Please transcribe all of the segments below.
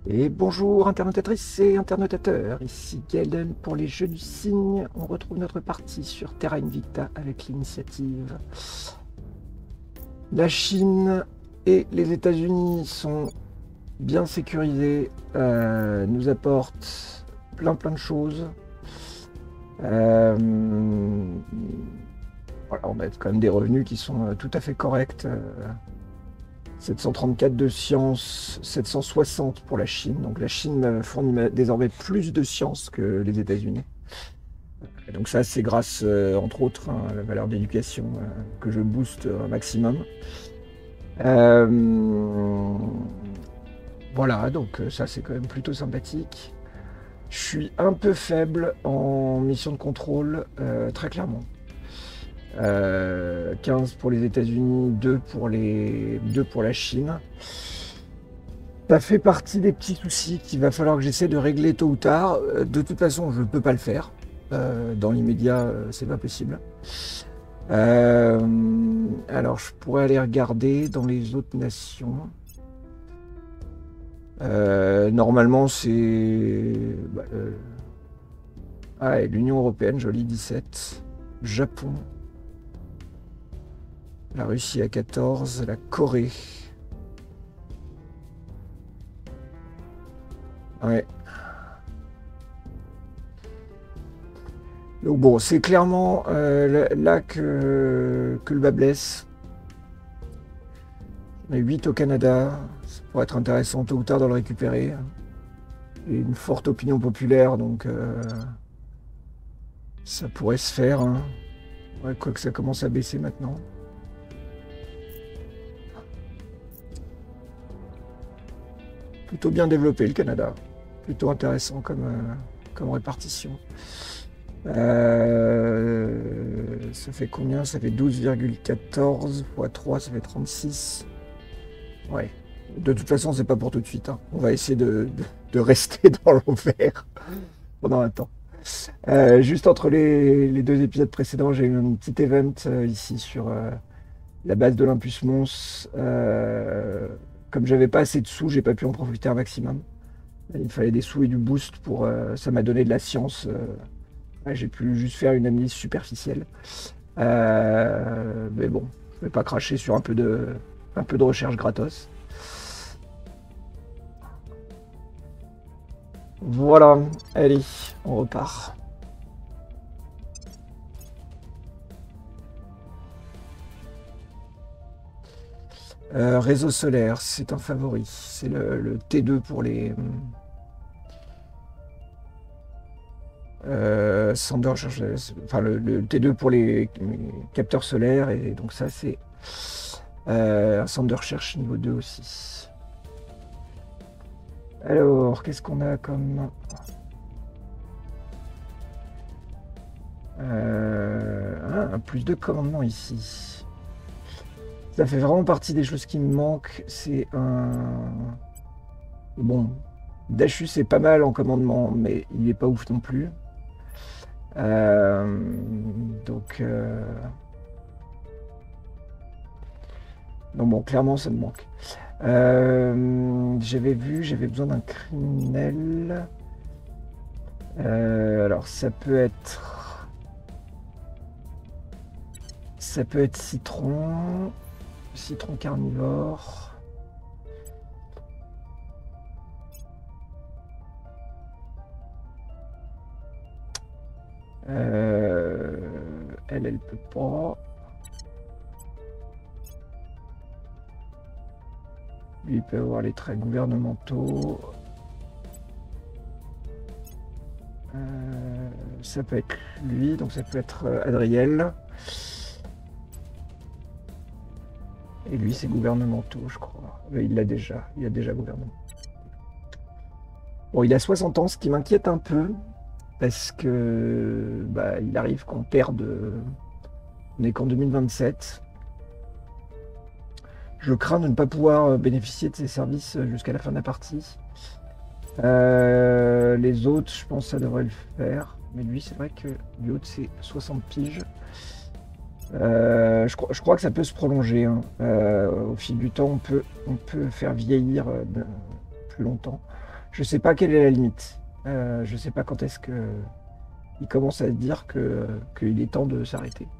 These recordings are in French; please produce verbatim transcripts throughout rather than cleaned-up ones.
Et bonjour internautatrices et internautateurs, ici Gaelden pour les Jeux du Cygne. On retrouve notre partie sur Terra Invicta avec l'initiative. La Chine et les États-Unis sont bien sécurisés, euh, nous apportent plein plein de choses. Euh, voilà, on a quand même des revenus qui sont tout à fait corrects. Euh, sept cent trente-quatre de science, sept cent soixante pour la Chine. Donc la Chine fournit désormais plus de science que les États-Unis. Donc ça, c'est grâce, euh, entre autres, hein, à la valeur d'éducation euh, que je booste un maximum. Euh, voilà, donc ça, c'est quand même plutôt sympathique. Je suis un peu faible en mission de contrôle, euh, très clairement. Euh, quinze pour les États-Unis, deux pour les deux pour la Chine. Ça fait partie des petits soucis qu'il va falloir que j'essaie de régler tôt ou tard. De toute façon, je ne peux pas le faire. Euh, dans l'immédiat, euh, c'est pas possible. Euh, alors, je pourrais aller regarder dans les autres nations. Euh, normalement, c'est bah, euh... ah, et l'Union européenne, joli dix-sept. Japon. La Russie à quatorze, la Corée. Ouais. Donc bon, c'est clairement euh, là que, que le bas blesse. On a huit au Canada, ça pourrait être intéressant tôt ou tard de le récupérer. Et une forte opinion populaire, donc euh, ça pourrait se faire. Hein. Ouais, quoique ça commence à baisser maintenant. Plutôt bien développé le Canada, plutôt intéressant comme, euh, comme répartition. Euh, ça fait combien? Ça fait douze virgule quatorze fois trois, ça fait trente-six. Ouais. De toute façon, c'est pas pour tout de suite. Hein. On va essayer de, de, de rester dans l'envers pendant un temps. Euh, juste entre les, les deux épisodes précédents, j'ai eu un petit event euh, ici sur euh, la base de l'Impus Mons. Euh, Comme j'avais pas assez de sous, j'ai pas pu en profiter un maximum. Il me fallait des sous et du boost pour. Euh, ça m'a donné de la science. Euh, ouais, j'ai pu juste faire une analyse superficielle. Euh, mais bon, je vais pas cracher sur un peu de, un peu de recherche gratos. Voilà, allez, on repart. Euh, réseau solaire, c'est un favori. C'est le, le T deux pour les. Euh, Sander, enfin le, le T deux pour les, les capteurs solaires, et donc ça c'est euh, un centre de recherche niveau deux aussi. Alors, qu'est-ce qu'on a comme. Euh, un plus de commandement ici. Ça fait vraiment partie des choses qui me manquent. C'est un. Bon, Dachus est pas mal en commandement, mais il est pas ouf non plus. Euh, donc, euh... donc bon, clairement ça me manque. Euh, j'avais vu, j'avais besoin d'un criminel. Euh, alors ça peut être, ça peut être citron, citron carnivore. Euh, elle, elle peut pas. Lui, il peut avoir les traits gouvernementaux. Euh, ça peut être lui, donc ça peut être Adriel. Et lui, c'est gouvernementaux, je crois. Mais il l'a déjà. Il a déjà gouvernement. Bon, il a soixante ans, ce qui m'inquiète un peu. Parce que bah, il arrive qu'on perde. On n'est qu'en deux mille vingt-sept. Je crains de ne pas pouvoir bénéficier de ses services jusqu'à la fin de la partie. Euh, les autres, je pense que ça devrait le faire. Mais lui, c'est vrai que du haut, c'est soixante piges. Euh, je, crois, je crois que ça peut se prolonger. Hein. Euh, au fil du temps, on peut, on peut faire vieillir euh, plus longtemps. je sais pas quelle est la limite. Euh, je sais pas quand est-ce que il commence à se dire que qu'il est temps de s'arrêter.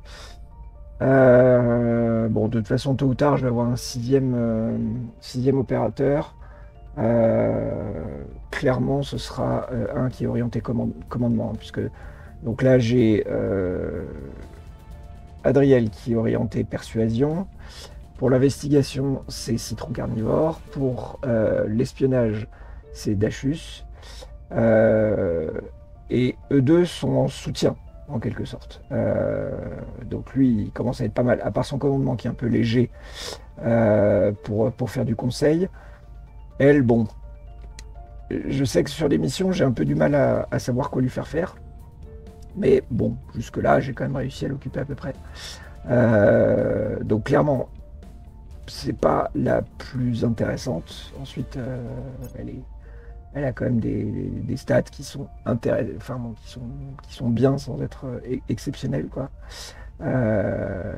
Euh, bon, de toute façon, tôt ou tard, je vais avoir un sixième, euh, sixième opérateur. Euh, clairement, ce sera euh, un qui est orienté commande, commandement, puisque donc là j'ai euh, Adriel qui est orienté persuasion. Pour l'investigation, c'est Citron Carnivore. Pour euh, l'espionnage, c'est Dachus. Euh, et eux deux sont en soutien, en quelque sorte. Euh, donc lui, il commence à être pas mal, à part son commandement qui est un peu léger euh, pour, pour faire du conseil. Elle, bon, je sais que sur les missions, j'ai un peu du mal à, à savoir quoi lui faire faire. Mais bon, jusque-là, j'ai quand même réussi à l'occuper à peu près. Euh, donc clairement, c'est pas la plus intéressante. Ensuite, euh, elle, est, elle a quand même des, des stats qui sont, intéress- enfin, bon, qui sont, qui sont bien sans être euh, exceptionnelles, quoi. Euh,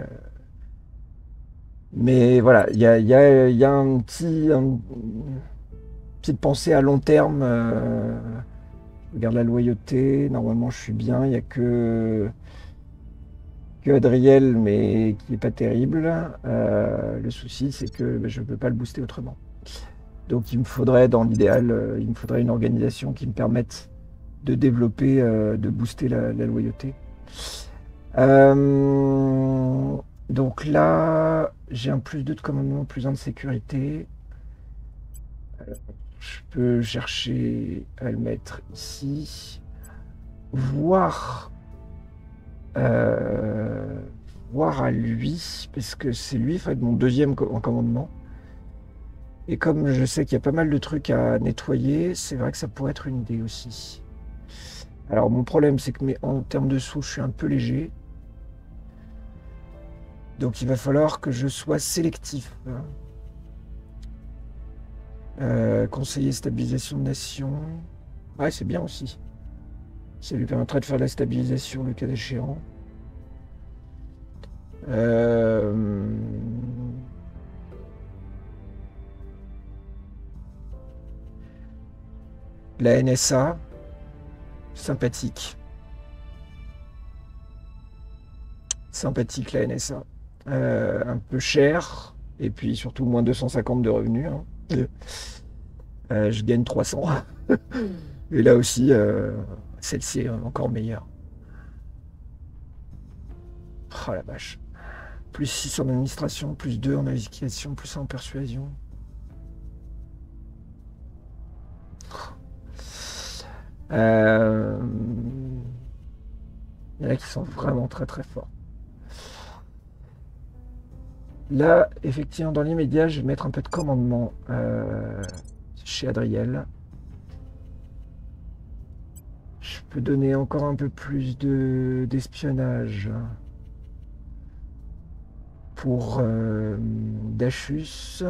mais voilà, il y a, y a, y a un petit, un, une petite pensée à long terme. Euh, je regarde la loyauté. Normalement, je suis bien. Il n'y a que que Adriel, mais qui n'est pas terrible. Euh, le souci, c'est que ben, je ne peux pas le booster autrement. Donc il me faudrait, dans l'idéal, euh, il me faudrait une organisation qui me permette de développer, euh, de booster la, la loyauté. Euh, donc là, j'ai un plus deux de commandement, plus un de sécurité. Euh, je peux chercher à le mettre ici. Voir... Euh, voir à lui, parce que c'est lui, en fait, mon deuxième co- en commandement. Et comme je sais qu'il y a pas mal de trucs à nettoyer, c'est vrai que ça pourrait être une idée aussi. Alors mon problème, c'est que mes, en termes de sous, je suis un peu léger. Donc il va falloir que je sois sélectif. Euh, conseiller stabilisation de nation. Ouais, c'est bien aussi. Ça lui permettrait de faire de la stabilisation le cas échéant. Euh... La N S A, sympathique. Sympathique la N S A. Euh, un peu cher, et puis surtout moins deux cent cinquante de revenus. Hein. Euh, je gagne trois cents. Et là aussi, euh, celle-ci est encore meilleure. Oh la vache. Plus six en administration, plus deux en navigation, plus un en persuasion. Euh... Il y en a qui sont vraiment très très forts. Là, effectivement, dans l'immédiat, je vais mettre un peu de commandement euh, chez Adriel. Je peux donner encore un peu plus de d'espionnage pour euh, Dachus.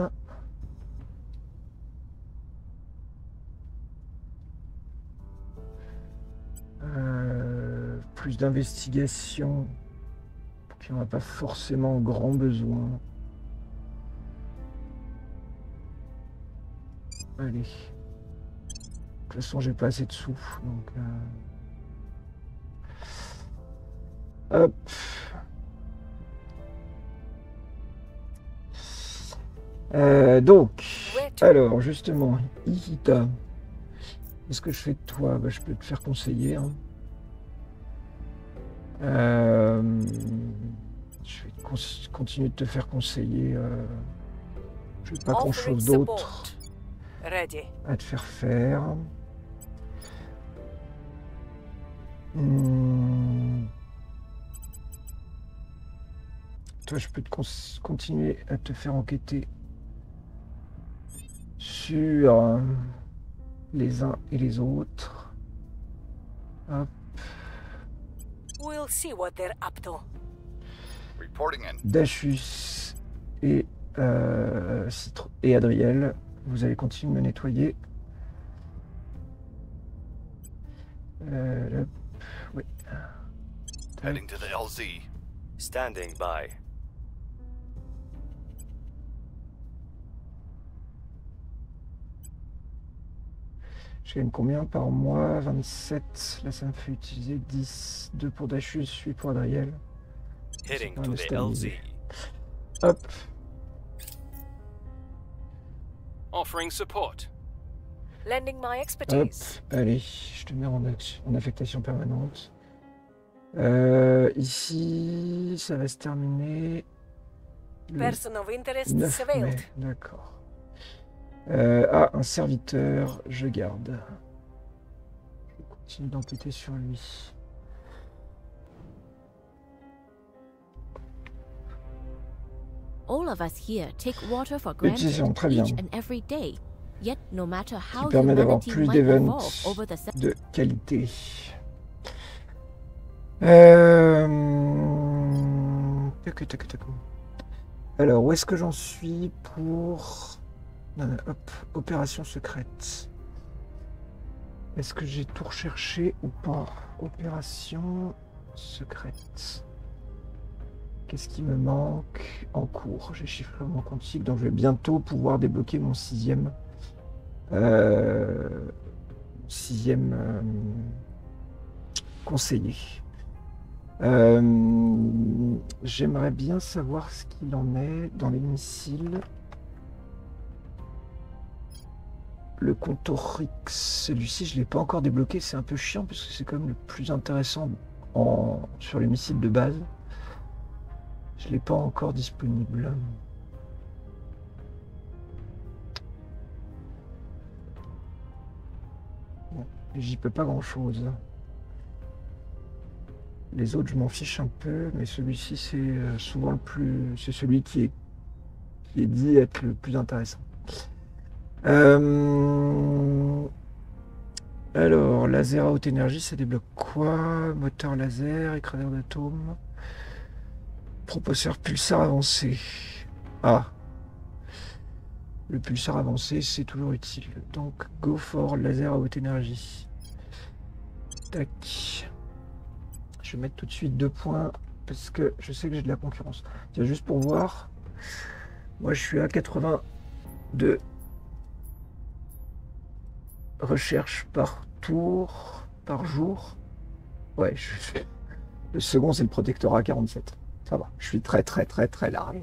Euh, plus d'investigation, qui n'en a pas forcément grand besoin. Allez. De toute façon, j'ai pas assez de sous. Donc, euh... hop. Euh, donc, alors, justement, Ikita. Qu'est-ce que je fais de toi? Bah, je peux te faire conseiller. Hein. Euh, je vais con continuer de te faire conseiller. Euh, je n'ai pas grand-chose d'autre à te faire faire. Hum. Toi, je peux te con continuer à te faire enquêter sur euh, les uns et les autres. Hop. We'll see what they're up to. Dachus et, euh, Citron et Adriel, vous allez continuer de me nettoyer. Euh, oui. Heading to the L Z. Standing by. Je gagne combien par mois? vingt-sept. Là, ça me fait utiliser dix. deux pour Dachus, huit pour Adriel. Heading Ah, to le the stabiliser. L Z. Hop. Offering support. Lending my Hop. expertise. Allez, je te mets en, action- en affectation permanente. Euh, ici, ça va se terminer le Person of interest neuf surveilled. mai. D'accord. Euh, ah, un serviteur, je garde. Je continue d'enquêter sur lui. All of us here take water for Utilisation, granted très bien. each and every day. Yet, no matter how Qui permet d'avoir humanity plus might d'events evolve over the se- de qualité. Euh... tac, tac, tac. Alors, où est-ce que j'en suis pour... Non, non, hop, opération secrète. Est-ce que j'ai tout recherché ou pas? Opération secrète. Qu'est-ce qui me manque en cours? J'ai chiffré mon quantique, donc je vais bientôt pouvoir débloquer mon sixième... Euh... sixième euh, conseiller. Euh, J'aimerais bien savoir ce qu'il en est dans les missiles. Le Contorix, celui-ci je ne l'ai pas encore débloqué, c'est un peu chiant parce que c'est quand même le plus intéressant en, sur les missiles de base. Je ne l'ai pas encore disponible. Bon, j'y peux pas grand chose. Les autres, je m'en fiche un peu, mais celui-ci, c'est souvent le plus... C'est celui qui est, qui est dit être le plus intéressant. Euh... Alors, laser à haute énergie, ça débloque quoi? Moteur laser, écraseur d'atomes. Propulseur pulsar avancé. Ah. Le pulsar avancé, c'est toujours utile. Donc, go for laser à haute énergie. Tac. Je vais mettre tout de suite deux points parce que je sais que j'ai de la concurrence. Tiens, juste pour voir. Moi, je suis à quatre-vingt-deux recherches par tour, par jour. Ouais, je suis... Le second, c'est le protectorat quarante-sept. Ça va, je suis très, très, très, très large.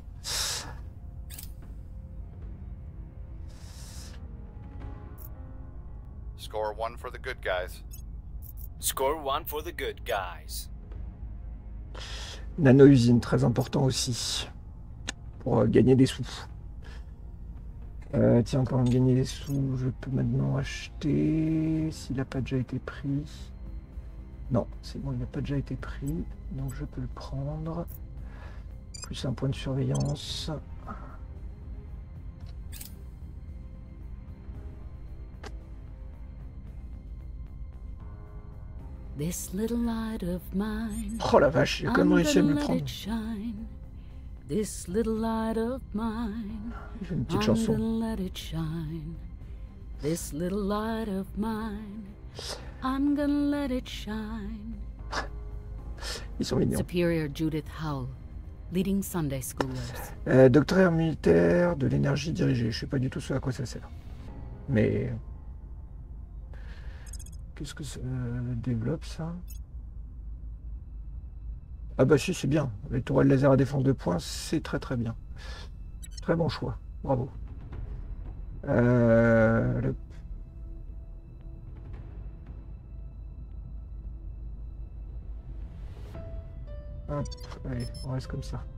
Score one for the good guys. Score one for the good guys. Nano-usine, très important aussi. Pour euh, gagner des sous. Euh, tiens, pour gagner des sous, je peux maintenant acheter... S'il n'a pas déjà été pris... Non, c'est bon, il n'a pas déjà été pris. Donc je peux le prendre. Plus un point de surveillance. This little light of mine. Oh la vache, j'ai quand même I'm réussi à me gonna le let prendre. it shine. This little light of mine. J'ai une petite I'm chanson. gonna let it shine. This little light of mine. I'm gonna let it shine. Ils sont mignons. Superior Judith Howell, leading Sunday schoolers. Euh, doctrinaire militaire de l'énergie dirigée. Je sais pas du tout ce à quoi ça sert. Mais... Qu'est-ce que ça euh, développe, ça? Ah bah si, c'est bien. Les tourelles laser à défense de points, c'est très très bien. Très bon choix. Bravo. Euh, le... Hop, allez, on reste comme ça.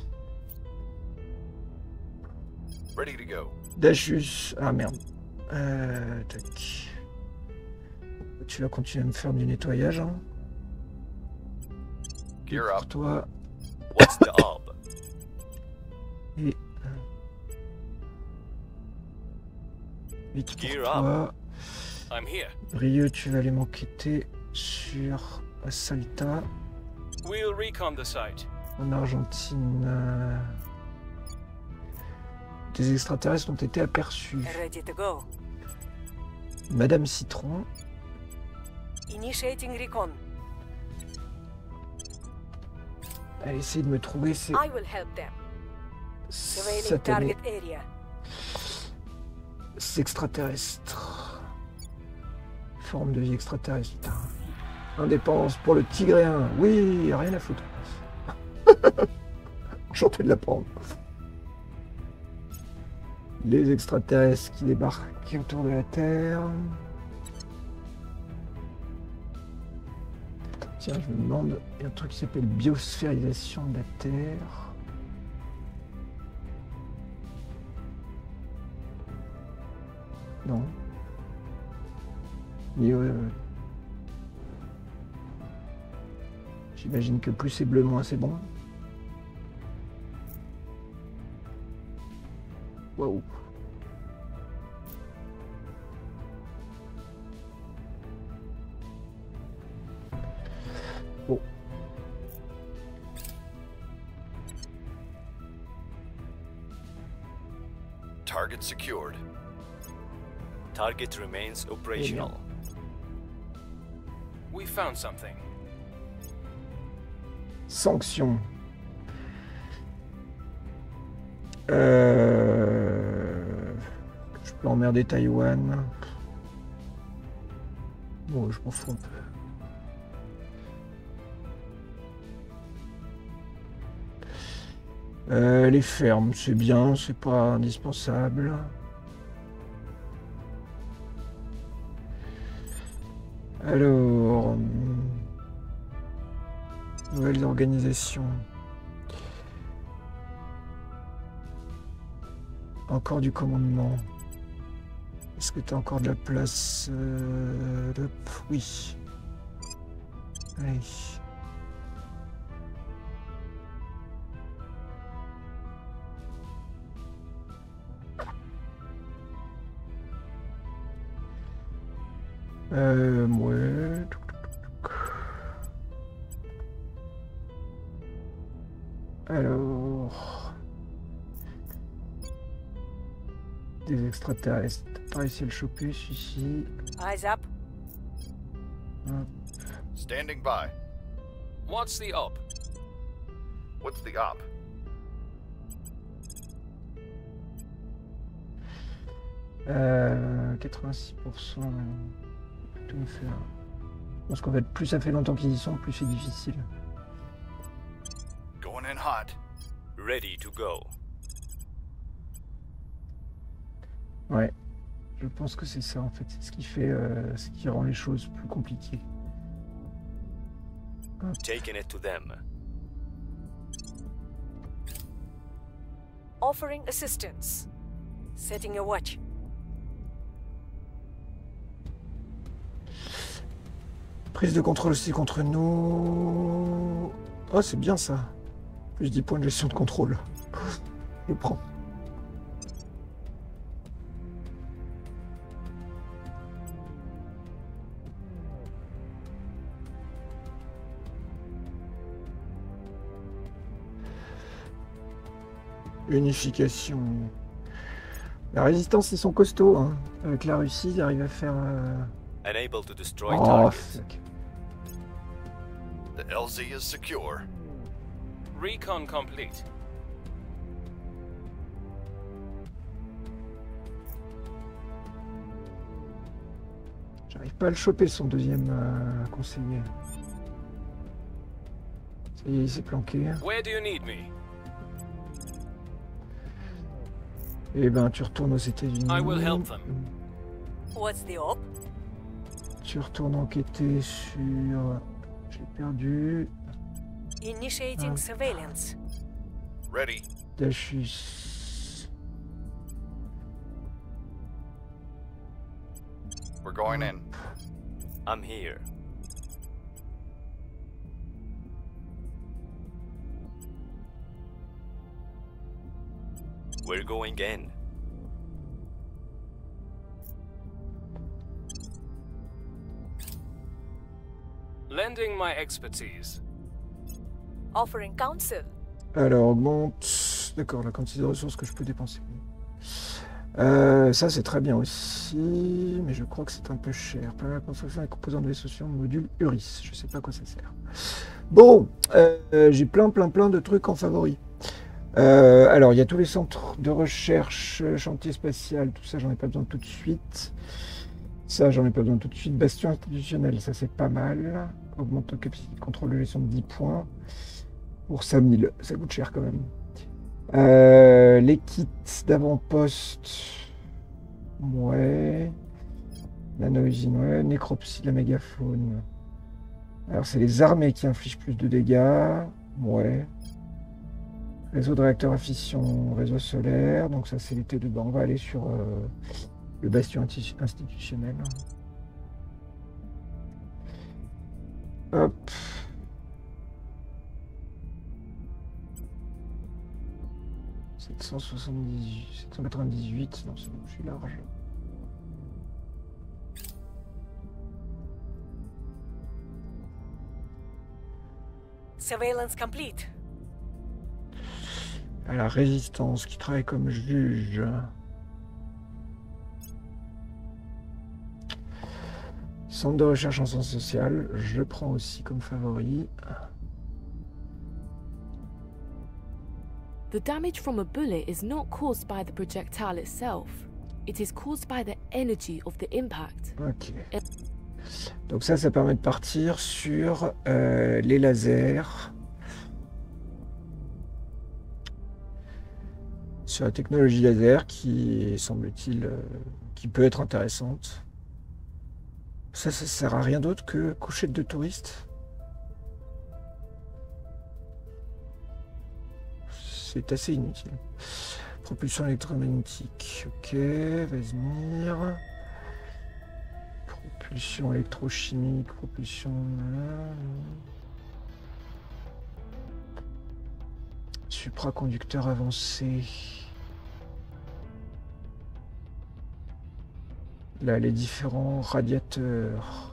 Ready to go. Dachus. Ah merde. Euh, tac. Tu vas continuer à me faire du nettoyage. Hein. Gear Pour up. toi. What's the up? Et... Vite pour Gear toi. I'm here. Brieux, tu vas aller m'enquêter sur Salta. We'll recon the site. En Argentine. euh, Des extraterrestres ont été aperçus. Ready to go. Madame Citron. Initiating recon. Elle essaie de me trouver ces I will help them. Surveilling satanés target area. extraterrestres. forme de vie extraterrestre. Putain. Indépendance pour le tigréen. Oui, rien à foutre. Enchanté de l'apprendre. Les extraterrestres qui débarquent autour de la Terre. Tiens, je me demande, il y a un truc qui s'appelle biosphérisation de la Terre. Non. Mais, euh, j'imagine que plus c'est bleu, moins c'est bon. Waouh. Bon. Target secured. Target remains operational. We found something. Sanctions. Euh... Je peux emmerder Taïwan. Bon, je m'en fous un peu. Euh, les fermes, c'est bien, c'est pas indispensable. Alors, nouvelles organisations. Encore du commandement. Est-ce que tu as encore de la place euh, de... Oui. Allez. Euh, ouais. Alors... Des extraterrestres. T'as pas réussi à le choper, celui-ci. Eyes up. Hop. Standing by. What's the op? What's the op? Euh, quatre-vingt-six pour cent. Tout me faire. Je pense qu'en fait, plus ça fait longtemps qu'ils y sont, plus c'est difficile. Going in hot. Ready to go. Ouais. Je pense que c'est ça en fait. C'est ce qui fait, euh, ce qui rend les choses plus compliquées. Hop. Taking it to them. Offering assistance. Setting a watch. Prise de contrôle aussi contre nous. Oh, c'est bien ça. Plus dix points de gestion de contrôle. Je prends. Unification. La résistance, ils sont costauds. Hein. Avec la Russie, ils arrivent à faire... Euh... Unable to destroy Oh, targets. fuck. The L Z is secure. Recon complete. J'arrive pas à le choper, son deuxième euh, conseiller. Ça y est, il s'est planqué. Where do you need me? Eh ben, tu retournes aux États-Unis. I will help them. What's the op? Tu retournes enquêter sur... Je l'ai perdu. Initiating Ah. surveillance. Ready. Dachus. We're going in. I'm here. We're going in. Lending my expertise. Offering counsel. Alors, augmente... D'accord, la quantité de ressources que je peux dépenser. Euh, ça, c'est très bien aussi, mais je crois que c'est un peu cher. Pas la construction des composants de vaisseaux sur le module U R I S. Je sais pas à quoi ça sert. Bon, euh, j'ai plein, plein, plein de trucs en favoris. Euh, alors, il y a tous les centres de recherche, chantier spatial, tout ça, j'en ai pas besoin tout de suite. Ça, j'en ai pas besoin tout de suite. Bastion institutionnel, ça c'est pas mal. Augmente la capacité de contrôle de gestion de dix points. Pour ça, mille. Ça coûte cher quand même. Euh, les kits d'avant-poste. Ouais. Nano-usine, ouais. Nécropsie de la mégafaune. Alors, c'est les armées qui infligent plus de dégâts. Ouais. Réseau de réacteurs à fission, réseau solaire. Donc ça, c'est les T dedans. On va aller sur euh, le bastion institutionnel. Hop. sept cent soixante-dix-huit, sept cent quatre-vingt-dix-huit. Non, c'est bon, je suis large. Surveillance complete. À la résistance qui travaille comme juge. Centre de recherche en sciences sociales, je prends aussi comme favori. The damage from a bullet is not caused by the projectile itself. It is caused by the energy of the impact. Ok. Donc ça, ça permet de partir sur euh, les lasers. Sur la technologie laser qui, semble-t-il, euh, qui peut être intéressante. Ça, ça sert à rien d'autre que couchette de touristes. C'est assez inutile. Propulsion électromagnétique. Ok, va venir. Propulsion électrochimique, propulsion... Supraconducteur avancé. Là, les différents radiateurs.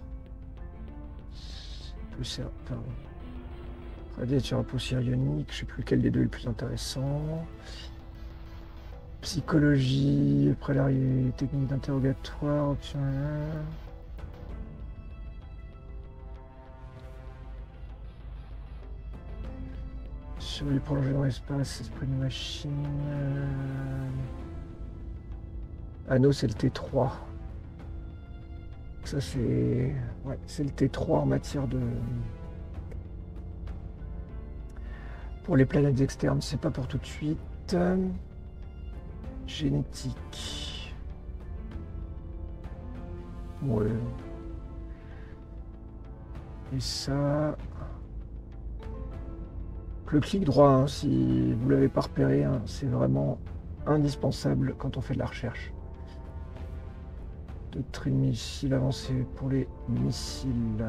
Plus pardon. Radiateur à poussière ionique, je sais plus lequel des deux est le plus intéressant. Psychologie, après l'arrivée, technique d'interrogatoire, option un. Sur les prolongés dans l'espace, esprit de machine. Euh... Anneau, c'est le T trois. Ça, c'est. Ouais, c'est le T trois en matière de. Pour les planètes externes, c'est pas pour tout de suite. Génétique. Ouais. Et ça. Le clic droit, hein, si vous l'avez pas repéré, hein, c'est vraiment indispensable quand on fait de la recherche. Doctrine missile avancée pour les missiles.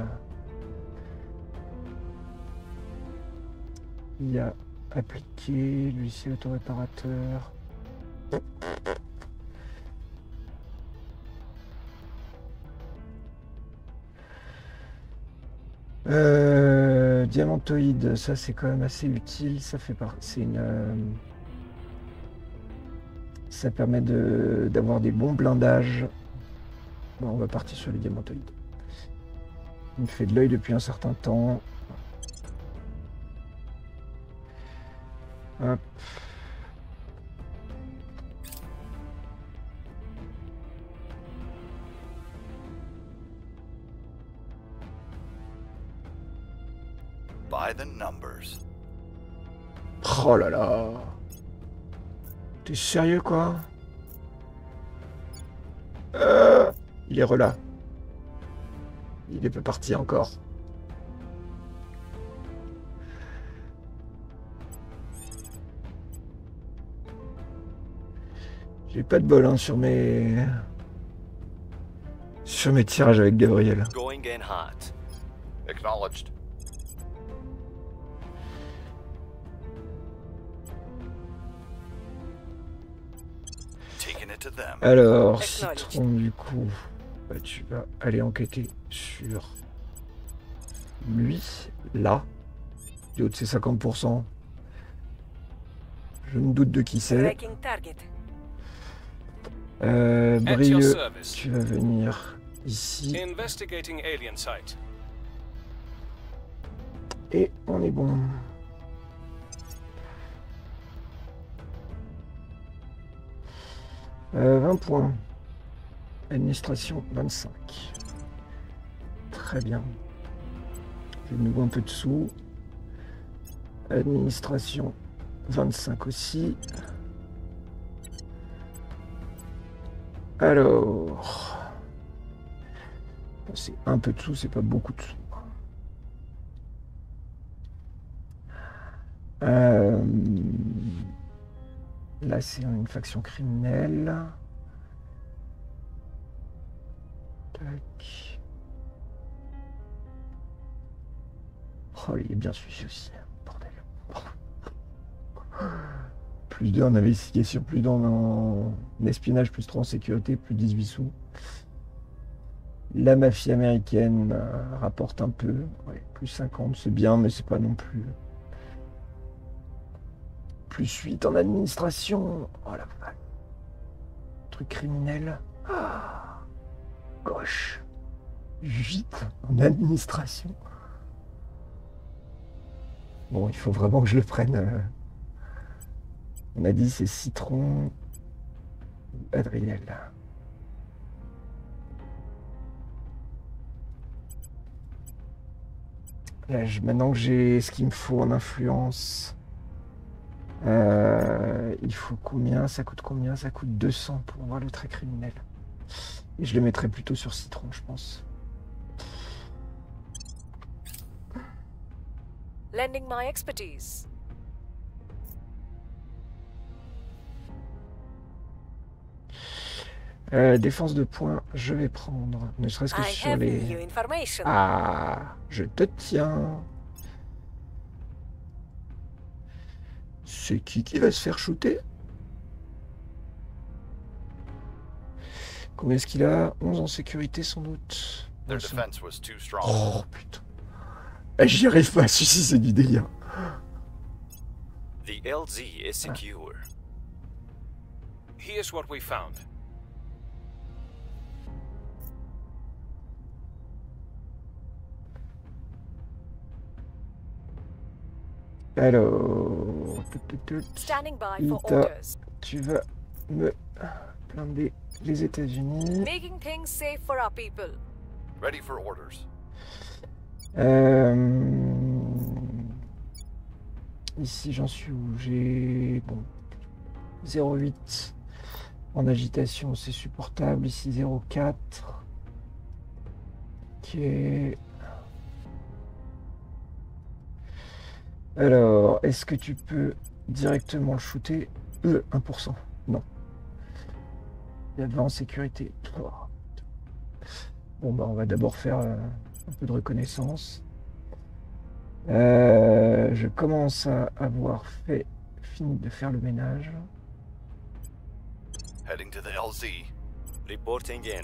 Il y a appliqué, logiciel autoréparateur. Euh, diamantoïde, ça c'est quand même assez utile. Ça fait par... c'est une. Euh... Ça permet de d'avoir des bons blindages. Bon, on va partir sur les diamantoïdes. Il me fait de l'œil depuis un certain temps. Hop. By the numbers. Oh là là. T'es sérieux quoi? euh, Il est relâ. Il est pas parti encore. J'ai pas de bol hein, sur mes sur mes tirages avec Gabriel. Going in hot. Acknowledged. Taking it to them. Alors, Citron, du coup, bah, tu vas aller enquêter sur lui, là, du haut de ses cinquante pour cent. Je me doute de qui c'est. Tracking target. Euh, At your Brieux, service. tu vas venir ici Investigating alien site. et on est bon. Euh, vingt points. Administration vingt-cinq. Très bien. J'ai de nouveau un peu de sous. Administration vingt-cinq aussi. Alors... C'est un peu de sous, c'est pas beaucoup de sous. Euh... Là, c'est une faction criminelle. Tac. Oh, il est bien celui-ci aussi. Bordel. Plus deux en investigation, plus deux en espionnage, plus trois en sécurité, plus dix-huit sous. La mafia américaine euh, rapporte un peu. Ouais, plus cinquante, c'est bien, mais c'est pas non plus. Plus huit en administration. Oh la vache. Truc criminel. Ah, gauche. huit en administration. Bon, il faut vraiment que je le prenne. Euh... On a dit c'est Citron. Adriel. Là, je... maintenant que j'ai ce qu'il me faut en influence. Euh, il faut combien? Ça coûte combien? Ça coûte deux cents pour avoir le trait criminel. Et je le mettrai plutôt sur Citron, je pense. Lending my expertise. Euh, défense de points, je vais prendre. Ne serait-ce que I sur have les... new information. Ah, je te tiens. C'est qui qui va se faire shooter? Combien est-ce qu'il a? onze en sécurité sans doute. Their defense was too strong. Oh putain. Eh, j'y arrive pas, celui-ci c'est du délire. The L Z is secure. Here's what we found. Alors... Standing by for Ita, orders. tu vas me blinder les États-Unis. Making things safe for our people. Ready for orders. Euh... Ici, j'en suis où? J'ai... Bon. zéro virgule huit en agitation, c'est supportable. Ici, zéro virgule quatre. Ok. Alors, est-ce que tu peux directement le shooter? Euh, un pour cent. Non. Il y a vingt en sécurité. Oh. Bon, bah, on va d'abord faire euh, un peu de reconnaissance. Euh, je commence à avoir fait fini de faire le ménage. Heading to the L Z. Reporting in.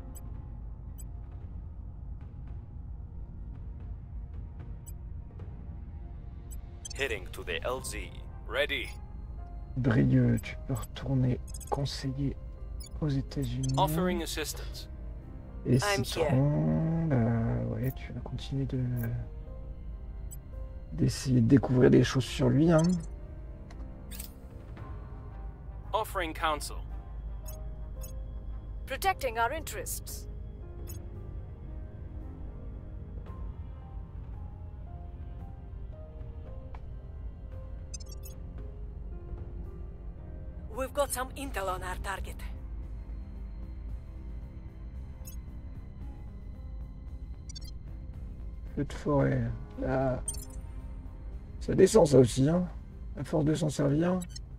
Heading to the L Z. Ready. Brieux, tu peux retourner conseiller aux États-Unis. Offering assistance. Et I'm Citron, bah, ouais, tu vas continuer de d'essayer de découvrir des choses sur lui, hein. Offering counsel. Protecting our interests. We've got some intel on our target. Feu de forêt. Là, ça descend ça aussi, hein. À force de s'en servir.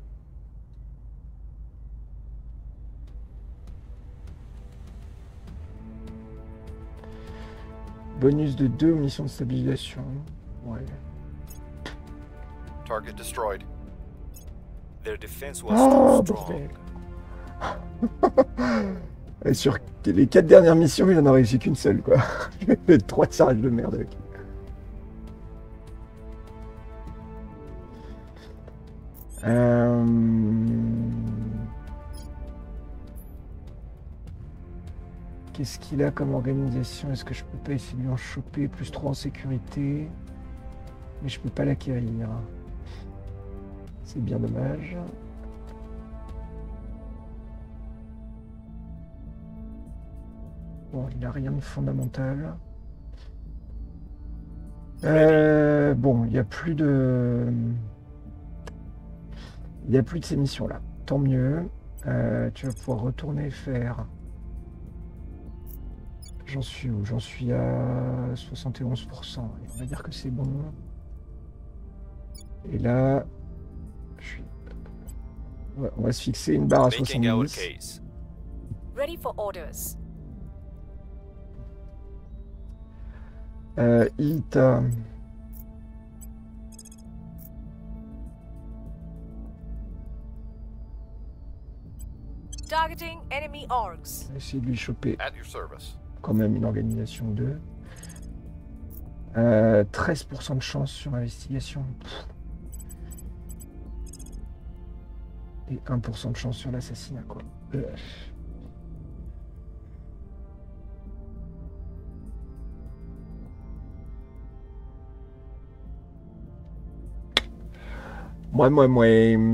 Bonus de deux aux missions de stabilisation. Ouais. Target destroyed. Their defense was Oh, too strong. bordel. Et sur les quatre dernières missions, il en a réussi qu'une seule, quoi. Je vais faire trois tirages de merde avec. Euh... Qu'est-ce qu'il a comme organisation? Est-ce que je peux pas essayer de lui en choper? Plus trois en sécurité. Mais je peux pas l'acquérir. C'est bien dommage. Bon, il n'a rien de fondamental. Euh, bon, il n'y a plus de... Il n'y a plus de ces missions-là. Tant mieux. Euh, tu vas pouvoir retourner faire... J'en suis où? J'en suis à soixante et onze pour cent. Et on va dire que c'est bon. Et là... Je suis... Ouais, on va se fixer une barre à Making our soixante-dix. case. Ready for orders. Euh, Ita... Targeting enemy orcs. On va essayer de lui choper At your service. quand même une organisation deux. Euh, treize pour cent de chance sur investigation. Pff. Et un pour cent de chance sur l'assassinat, quoi. Euh. Moi, moi, moi.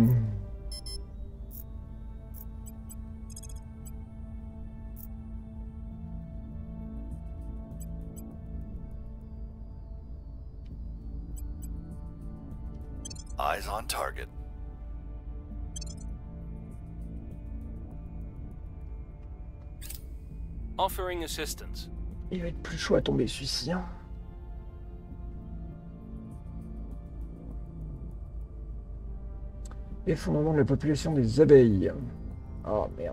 Eyes on target. Offering assistance. Il va être plus chaud à tomber celui-ci. Hein. Effondrement de la population des abeilles. Oh merde.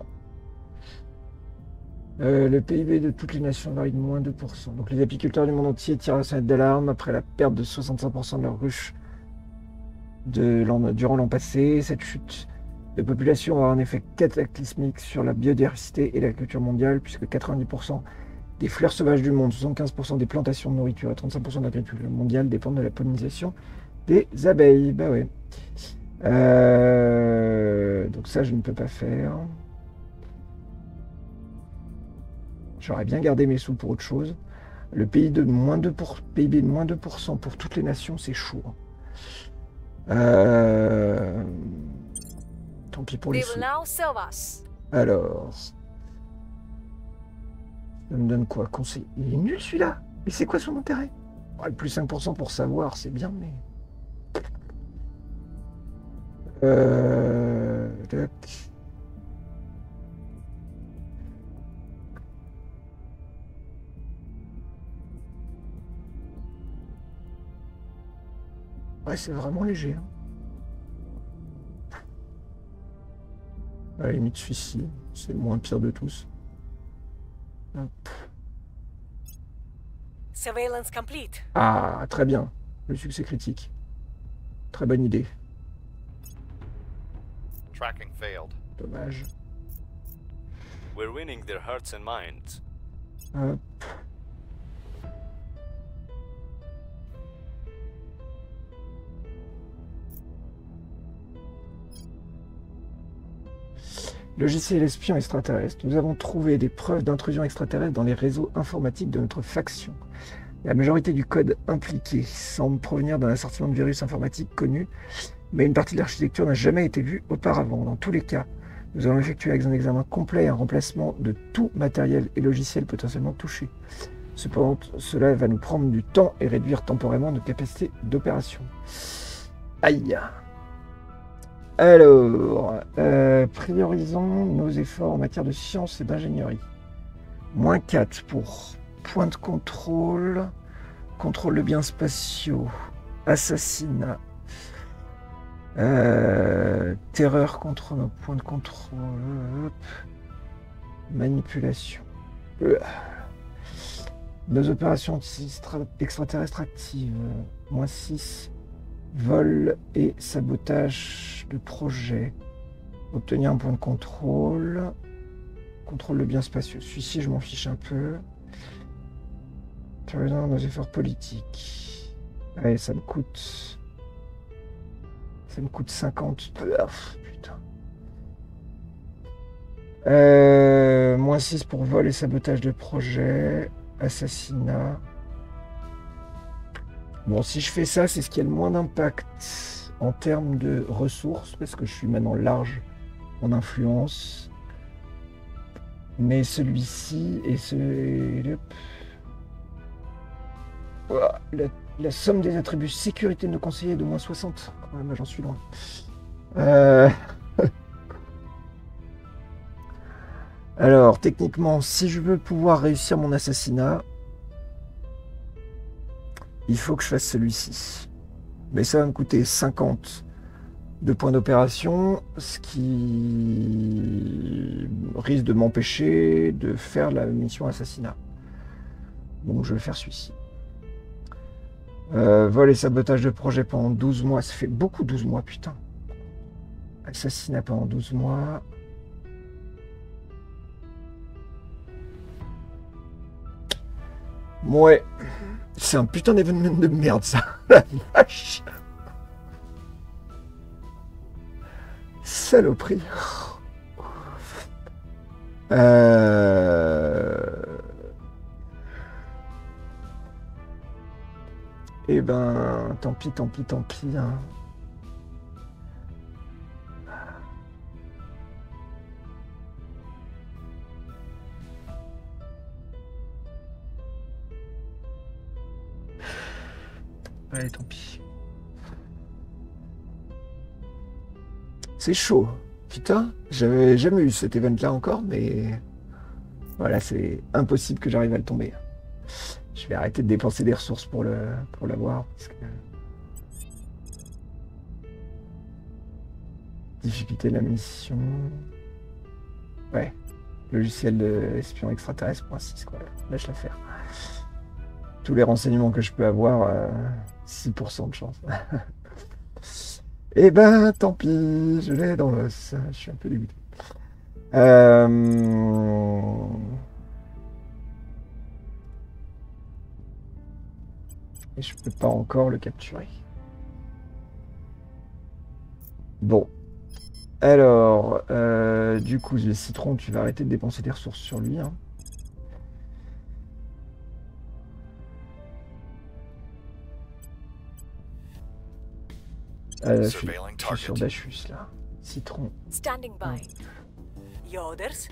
Euh, le P I B de toutes les nations varie de moins deux pour cent. Donc les apiculteurs du monde entier tirent la sonnette d'alarme après la perte de soixante-cinq pour cent de leurs ruches de l'an- durant l'an passé. Cette chute de population va avoir un effet cataclysmique sur la biodiversité et la culture mondiale, puisque quatre-vingt-dix pour cent des fleurs sauvages du monde, soixante-quinze pour cent des plantations de nourriture et trente-cinq pour cent de l'agriculture mondiale dépendent de la pollinisation des abeilles. Bah ouais. Euh, donc ça, je ne peux pas faire. J'aurais bien gardé mes sous pour autre chose. Le pays de moins deux pour... P I B de moins deux pour cent pour toutes les nations, c'est chaud. Euh... Tant pis pour les They sous. will now serve us. Alors... Ça me donne quoi? Conseil. Il est nul celui-là. Mais c'est quoi son intérêt? Oh, le plus cinq pour cent pour savoir, c'est bien, mais... Euh... tac. Ouais, c'est vraiment léger. Hein. À la limite, celui-ci, c'est le moins pire de tous. Hop. Surveillance complete. Ah, très bien. Le succès critique. Très bonne idée. Tracking failed. Dommage. We're winning their hearts and minds. Hop. Logiciel espion extraterrestre. Nous avons trouvé des preuves d'intrusion extraterrestre dans les réseaux informatiques de notre faction. La majorité du code impliqué semble provenir d'un assortiment de virus informatiques connus, mais une partie de l'architecture n'a jamais été vue auparavant. Dans tous les cas, nous allons effectuer un examen complet et un remplacement de tout matériel et logiciel potentiellement touché. Cependant, cela va nous prendre du temps et réduire temporairement nos capacités d'opération. Aïe! Alors, euh, priorisons nos efforts en matière de science et d'ingénierie. Moins quatre pour point de contrôle, contrôle de biens spatiaux, assassinat, euh, terreur contre nos points de contrôle, hop, manipulation. Euh, nos opérations extraterrestres actives, moins six. Vol et sabotage de projet. Obtenir un point de contrôle. Contrôle de biens spatiaux. Celui-ci, je m'en fiche un peu. Priorisons nos efforts politiques. Allez, ça me coûte... Ça me coûte cinquante. Paf, putain. Euh, moins six pour vol et sabotage de projet. Assassinat. Bon, si je fais ça, c'est ce qui a le moins d'impact en termes de ressources, parce que je suis maintenant large en influence. Mais celui-ci et ce... Hop. Ouah, la, la somme des attributs sécurité de nos conseillers est de moins soixante. Ouais, moi j'en suis loin. Euh... Alors, techniquement, si je veux pouvoir réussir mon assassinat, il faut que je fasse celui-ci. Mais ça va me coûter cinquante de points d'opération, ce qui risque de m'empêcher de faire la mission assassinat. Donc je vais faire celui-ci. Euh, vol et sabotage de projet pendant douze mois, ça fait beaucoup douze mois, putain. Assassinat pendant douze mois. Ouais. C'est un putain d'événement de merde, ça. La vache. Saloperie. Euh... Eh ben, tant pis, tant pis, tant pis. Hein. Allez, tant pis. C'est chaud. Putain, j'avais jamais eu cet event-là encore, mais voilà, c'est impossible que j'arrive à le tomber. Je vais arrêter de dépenser des ressources pour le pour l'avoir. Parce que... Difficulté de la mission. Ouais. Logiciel de espion extraterrestre point six, quoi. Lâche l'affaire. Tous les renseignements que je peux avoir, euh, six pour cent de chance. Eh ben, tant pis, je l'ai dans l'os. Je suis un peu dégoûté. Euh... Et je peux pas encore le capturer. Bon. Alors, euh, du coup, le citron, tu vas arrêter de dépenser des ressources sur lui. Hein. Euh, je, suis, je suis sur Dachus là. Citron. Standing by. Yoders.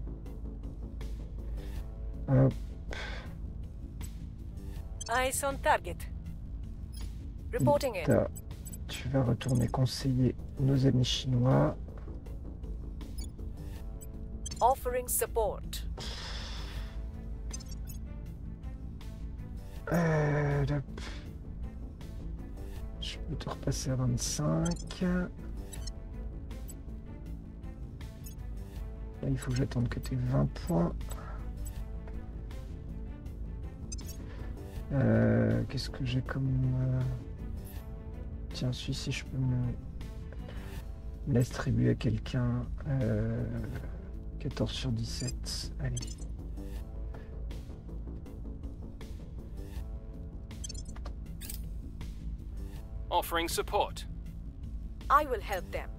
Hop. Eyes on target. Reporting in. T'as- Tu vas retourner conseiller nos amis chinois. Offering support. Euh, hop. Je peux te repasser à vingt-cinq. Là, il faut que j'attende que tu aies vingt points. Euh, Qu'est-ce que j'ai comme... euh, Tiens, celui-ci, je peux me l'attribuer à quelqu'un. Euh, quatorze sur dix-sept. Allez. Offering support. I will help them.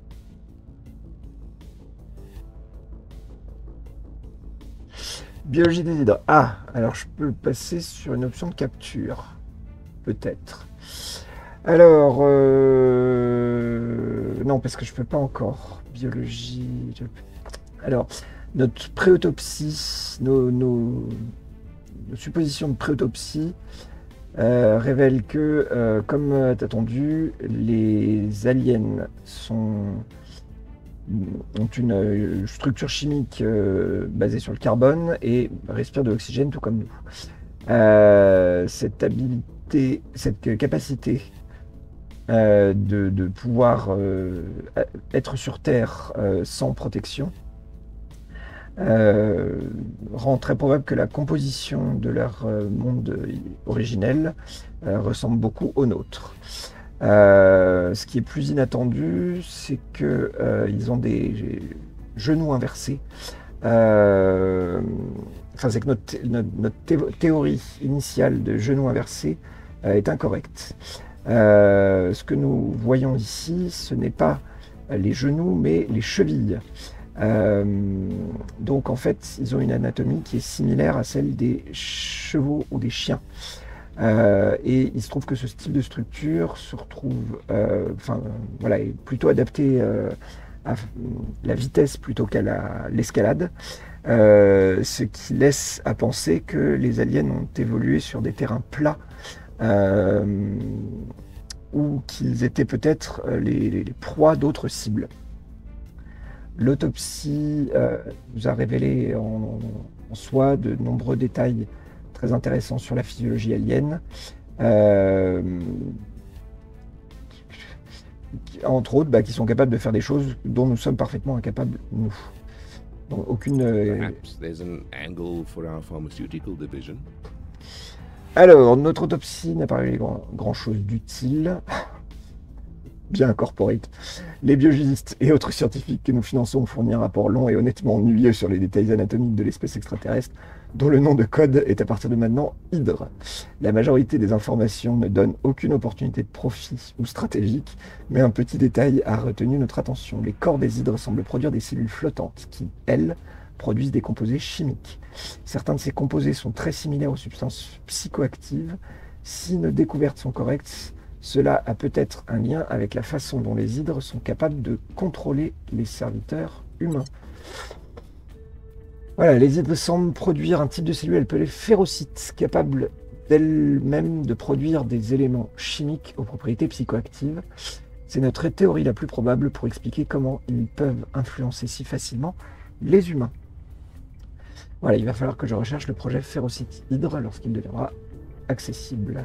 Biologie des hydres. Ah, alors je peux passer sur une option de capture. Peut-être. Alors, euh... non, parce que je peux pas encore. Biologie... je- Alors, notre préautopsie, nos, nos, nos suppositions de préautopsie euh, révèlent que, euh, comme attendu, les aliens sont... ont une euh, structure chimique euh, basée sur le carbone et respirent de l'oxygène tout comme nous. Euh, cette habilité, cette capacité euh, de, de pouvoir euh, être sur Terre euh, sans protection euh, rend très probable que la composition de leur euh, monde originel euh, ressemble beaucoup au nôtre. Euh, ce qui est plus inattendu, c'est que euh, ils ont des genoux inversés. Euh, Enfin, c'est que notre, thé- notre, notre thé- théorie initiale de genoux inversés euh, est incorrecte. Euh, ce que nous voyons ici, ce n'est pas les genoux, mais les chevilles. Euh, donc, en fait, ils ont une anatomie qui est similaire à celle des chevaux ou des chiens. Euh, et il se trouve que ce style de structure se retrouve, euh, enfin, voilà, est plutôt adapté euh, à la vitesse plutôt qu'à la- l'escalade, euh, ce qui laisse à penser que les aliens ont évolué sur des terrains plats, euh, ou qu'ils étaient peut-être euh, les, les proies d'autres cibles. L'autopsie euh, nous a révélé en, en soi de nombreux détails très intéressants sur la physiologie alien. Euh, entre autres, bah, qui sont capables de faire des choses dont nous sommes parfaitement incapables, nous. Donc, aucune... euh, Perhaps there's an angle for our pharmaceutical division. Alors, notre autopsie n'a pas révélé grand, grand chose d'utile. Bien corporate. Les biologistes et autres scientifiques que nous finançons ont fourni un rapport long et honnêtement ennuyeux sur les détails anatomiques de l'espèce extraterrestre, dont le nom de code est à partir de maintenant Hydre. La majorité des informations ne donnent aucune opportunité de profit ou stratégique, mais un petit détail a retenu notre attention. Les corps des hydres semblent produire des cellules flottantes qui, elles, produisent des composés chimiques. Certains de ces composés sont très similaires aux substances psychoactives. Si nos découvertes sont correctes, cela a peut-être un lien avec la façon dont les hydres sont capables de contrôler les serviteurs humains. Voilà, les hydres semblent produire un type de cellule appelée férocyte, capable d'elle-même de produire des éléments chimiques aux propriétés psychoactives. C'est notre théorie la plus probable pour expliquer comment ils peuvent influencer si facilement les humains. Voilà, il va falloir que je recherche le projet Férocyte Hydre lorsqu'il deviendra accessible.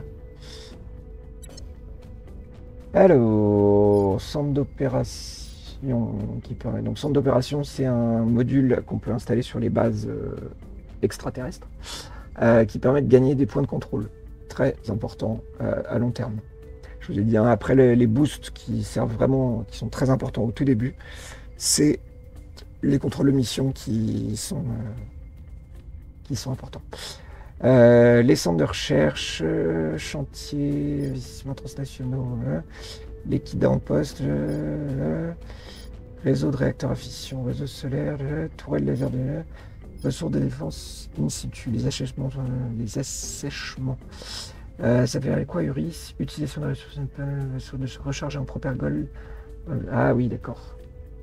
Alors, centre d'opération qui permet. Donc, centre d'opération, c'est un module qu'on peut installer sur les bases euh, extraterrestres euh, qui permet de gagner des points de contrôle. Très important euh, à long terme. Je vous ai dit, hein, après les, les boosts qui servent vraiment, qui sont très importants au tout début, c'est les contrôles de mission qui sont, euh, qui sont importants. Euh, les centres de recherche, euh, chantiers, investissements transnationaux, euh, l'équidé en poste, euh, réseau de réacteurs à fission, réseau solaire, euh, tourelle laser de euh, ressources de défense in situ, les assèchements, euh, les assèchements. Euh, ça fait quoi, Uris? Utilisation de ressources de recharger en propergol. Euh, ah oui, d'accord.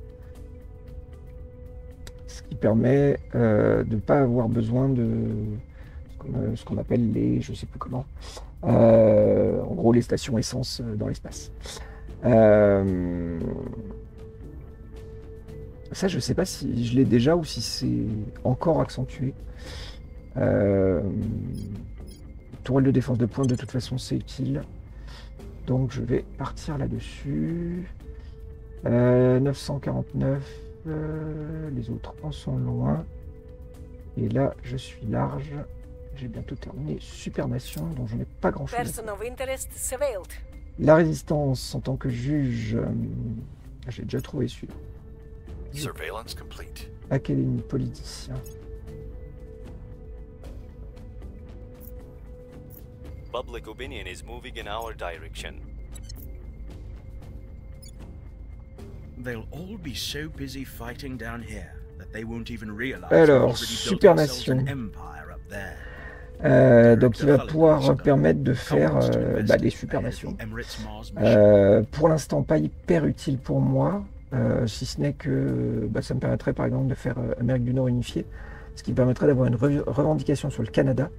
Ce qui permet euh, de ne pas avoir besoin de ce qu'on appelle les, je sais plus comment, euh, en gros les stations essence dans l'espace. Euh, ça, je sais pas si je l'ai déjà ou si c'est encore accentué. Euh, tourelle de défense de pointe, de toute façon, c'est utile. Donc, je vais partir là-dessus. Euh, neuf cent quarante-neuf, euh, les autres en sont loin. Et là, je suis large. J'ai bientôt terminé Supernation, dont je n'ai pas grand-chose. Person of interest surveilled. La résistance en tant que juge, euh, j'ai déjà trouvé celui-là. Surveillance complete. Académie politicien. Public opinion is moving in our direction. They'll all be so busy fighting down here that they won't even realize Alors, Supernation. Euh, donc il va pouvoir permettre de faire euh, bah, des supernations. Euh, pour l'instant pas hyper utile pour moi, euh, si ce n'est que bah, ça me permettrait par exemple de faire euh, Amérique du Nord unifiée, ce qui me permettrait d'avoir une re revendication sur le Canada.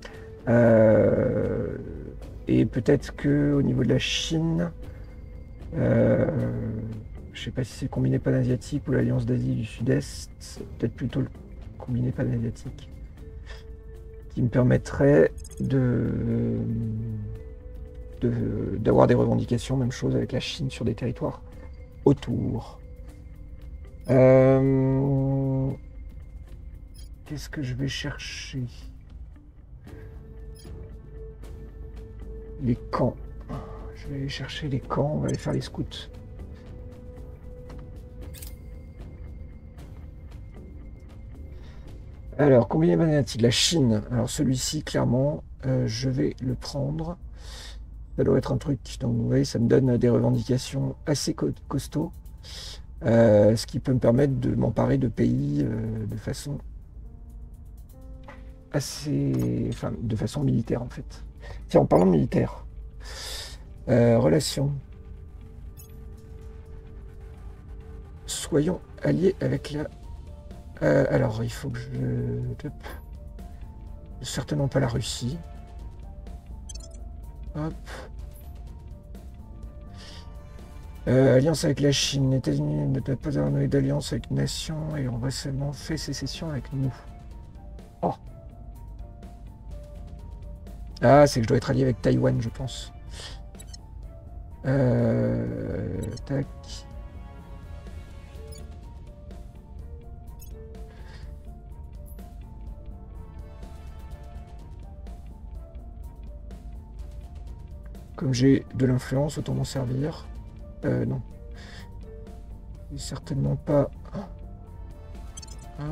Euh, et peut-être que au niveau de la Chine, euh, je sais pas si c'est le combiné pan-asiatique ou l'Alliance d'Asie du Sud-Est, peut-être plutôt le combiné pan-asiatique, qui me permettrait de d'avoir de, des revendications, même chose avec la Chine sur des territoires autour. Euh, Qu'est-ce que je vais chercher? Les camps. Je vais aller chercher les camps, on va aller faire les scouts. Alors, combiné magnétique, la Chine. Alors celui-ci, clairement, euh, je vais le prendre. Ça doit être un truc, donc vous voyez, ça me donne des revendications assez co costauds. Euh, ce qui peut me permettre de m'emparer de pays euh, de façon assez... Enfin, de façon militaire, en fait. Tiens, en parlant de militaire. Euh, relations. soyons alliés avec la... Euh, alors, il faut que je... Certainement pas la Russie. Hop. Euh, alliance avec la Chine. Les États-Unis ne doivent pas avoir d'alliance avec une nation et ont récemment fait sécession avec nous. Oh. Ah, c'est que je dois être allié avec Taïwan, je pense. Euh... Tac. Comme j'ai de l'influence, autant m'en servir. Euh, non. Et certainement pas... Hop.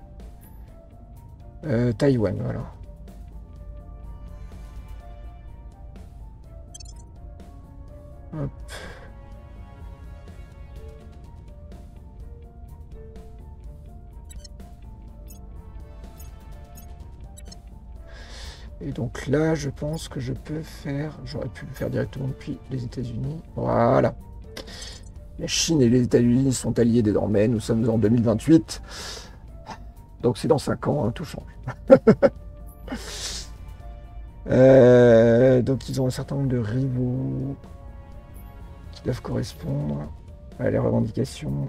Euh, Taïwan, voilà. Hop. Et donc là, je pense que je peux faire... J'aurais pu le faire directement depuis les États-Unis. Voilà. La Chine et les États-Unis sont alliés désormais. Nous sommes en deux mille vingt-huit. Donc c'est dans cinq ans, hein, tout change. euh, donc ils ont un certain nombre de rivaux qui doivent correspondre à les revendications.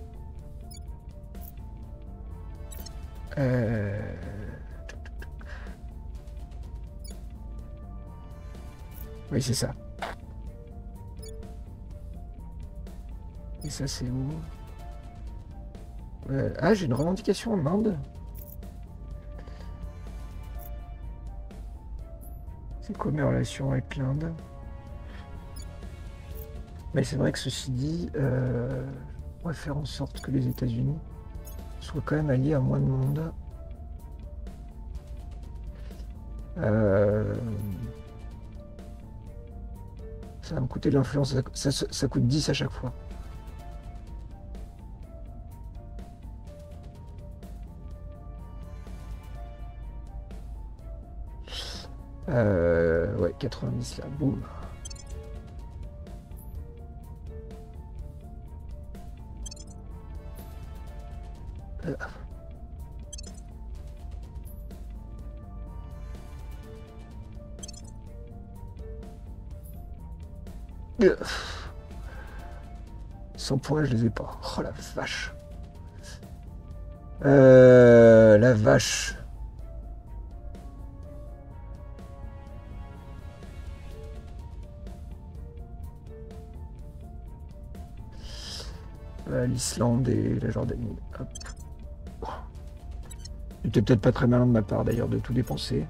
Euh... Oui, c'est ça. Et ça, c'est où? euh, Ah, j'ai une revendication en Inde. C'est quoi mes relations avec l'Inde? Mais c'est vrai que ceci dit, euh, on va faire en sorte que les États-Unis soient quand même alliés à moins de monde. Euh... Ça va me coûter de l'influence, ça, ça, ça coûte dix à chaque fois. Euh, ouais, quatre-vingt-dix là, boum. Euh. cent points, je les ai pas. Oh la vache. Euh, la vache. Euh, L'Islande et la Jordanie. Hop. C'était peut-être pas très malin de ma part d'ailleurs de tout dépenser.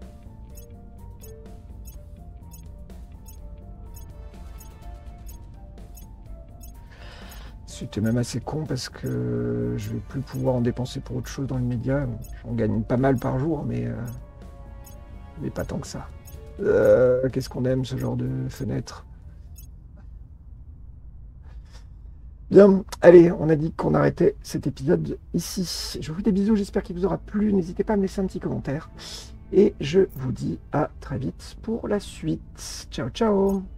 C'était même assez con parce que je vais plus pouvoir en dépenser pour autre chose dans l'immédiat. J'en gagne pas mal par jour, mais, euh, mais pas tant que ça. Euh, Qu'est-ce qu'on aime ce genre de fenêtre? Bien, allez, on a dit qu'on arrêtait cet épisode ici. Je vous fais des bisous, j'espère qu'il vous aura plu. N'hésitez pas à me laisser un petit commentaire. Et je vous dis à très vite pour la suite. Ciao, ciao!